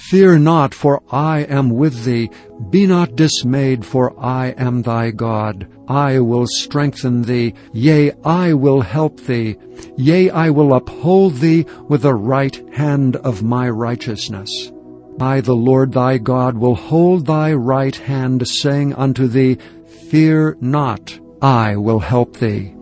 Fear not, for I am with thee. Be not dismayed, for I am thy God. I will strengthen thee, yea, I will help thee. Yea, I will uphold thee with the right hand of my righteousness. I, the Lord thy God, will hold thy right hand, saying unto thee, Fear not, I will help thee.